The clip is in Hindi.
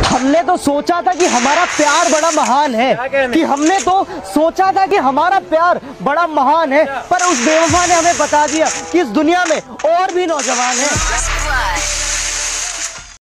हमने तो सोचा था कि हमारा प्यार बड़ा महान है, कि हमने तो सोचा था कि हमारा प्यार बड़ा महान है, पर उस बेवफा ने हमें बता दिया कि इस दुनिया में और भी नौजवान हैं।